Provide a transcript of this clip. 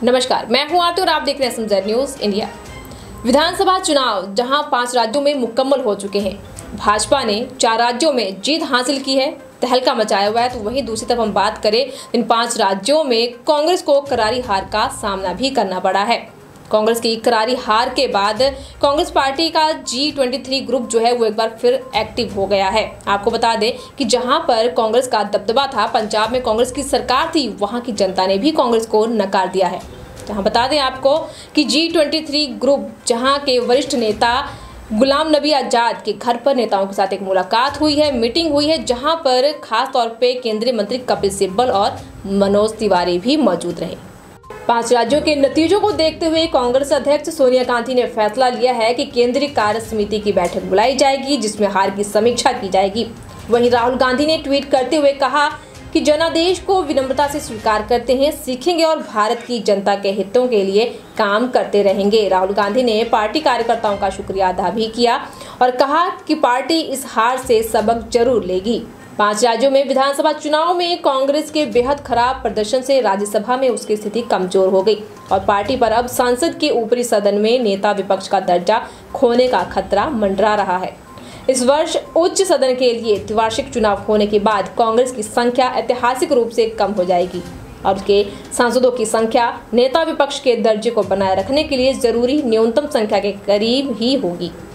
नमस्कार, मैं हूं आरती और आप देख रहे हैं SMZ न्यूज इंडिया। विधानसभा चुनाव जहां 5 राज्यों में मुकम्मल हो चुके हैं, भाजपा ने 4 राज्यों में जीत हासिल की है, तहलका मचाया हुआ है। तो वहीं दूसरी तरफ हम बात करें, इन 5 राज्यों में कांग्रेस को करारी हार का सामना भी करना पड़ा है। कांग्रेस की करारी हार के बाद कांग्रेस पार्टी का G23 ग्रुप जो है वो एक बार फिर एक्टिव हो गया है। आपको बता दें कि जहां पर कांग्रेस का दबदबा था, पंजाब में कांग्रेस की सरकार थी, वहां की जनता ने भी कांग्रेस को नकार दिया है। जहां बता दें आपको कि G23 ग्रुप जहां के वरिष्ठ नेता गुलाम नबी आजाद के घर पर नेताओं के साथ एक मुलाकात हुई है, मीटिंग हुई है, जहां पर खास तौर पे केंद्रीय मंत्री कपिल सिब्बल और मनोज तिवारी भी मौजूद रहे। 5 राज्यों के नतीजों को देखते हुए कांग्रेस अध्यक्ष सोनिया गांधी ने फैसला लिया है कि केंद्रीय कार्य समिति की बैठक बुलाई जाएगी, जिसमें हार की समीक्षा की जाएगी। वहीं राहुल गांधी ने ट्वीट करते हुए कहा कि जनादेश को विनम्रता से स्वीकार करते हैं, सीखेंगे और भारत की जनता के हितों के लिए काम करते रहेंगे। राहुल गांधी ने पार्टी कार्यकर्ताओं का शुक्रिया अदा भी किया और कहा कि पार्टी इस हार से सबक जरूर लेगी। 5 राज्यों में विधानसभा चुनाव में कांग्रेस के बेहद खराब प्रदर्शन से राज्यसभा में उसकी स्थिति कमजोर हो गई और पार्टी पर अब संसद के ऊपरी सदन में नेता विपक्ष का दर्जा खोने का खतरा मंडरा रहा है। इस वर्ष उच्च सदन के लिए द्विवार्षिक चुनाव होने के बाद कांग्रेस की संख्या ऐतिहासिक रूप से कम हो जाएगी और उसके सांसदों की संख्या नेता विपक्ष के दर्जे को बनाए रखने के लिए जरूरी न्यूनतम संख्या के करीब ही होगी।